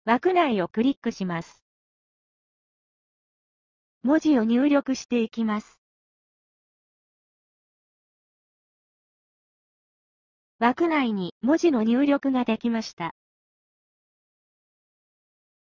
枠内をクリックします。文字を入力していきます。枠内に文字の入力ができました。